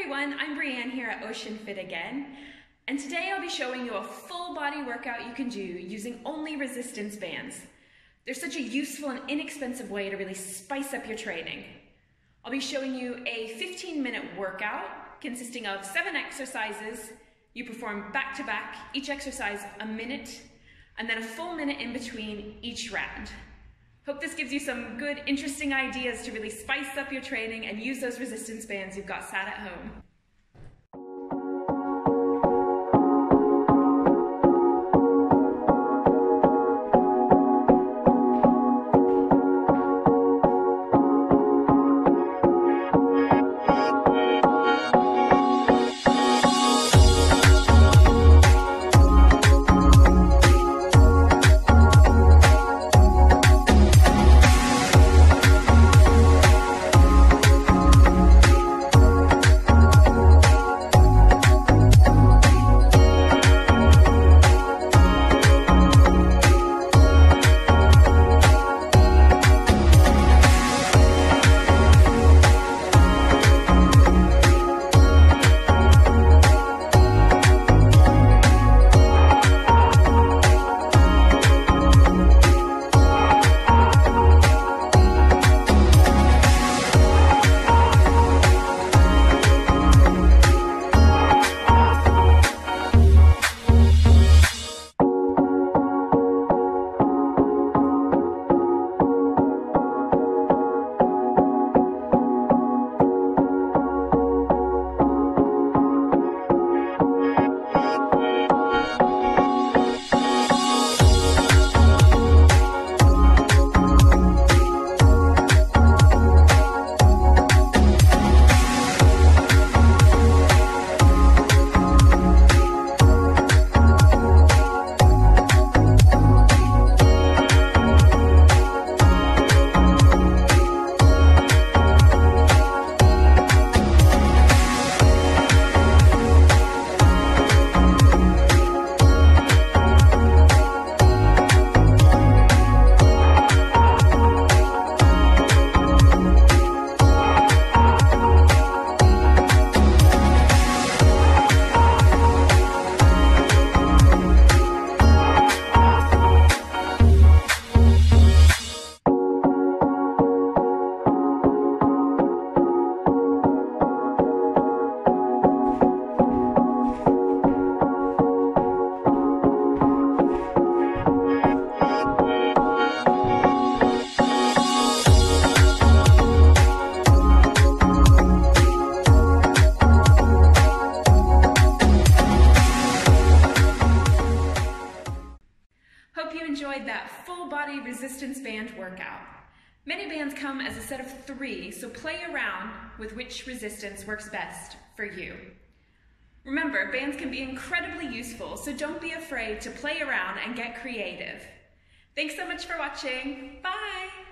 everyone, I'm Brianne here at Ocean Fit again, and today I'll be showing you a full body workout you can do using only resistance bands. They're such a useful and inexpensive way to really spice up your training. I'll be showing you a 15-minute workout consisting of 7 exercises. You perform back to back, each exercise a minute, and then a full minute in between each round. Hope this gives you some good, interesting ideas to really spice up your training and use those resistance bands you've got sat at home. Hope you enjoyed that full body resistance band workout. Many bands come as a set of 3, so play around with which resistance works best for you. Remember, bands can be incredibly useful, so don't be afraid to play around and get creative. Thanks so much for watching. Bye!